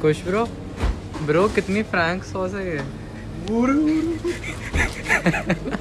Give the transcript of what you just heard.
खुश bro. Bro कितनी frank sauce है ये।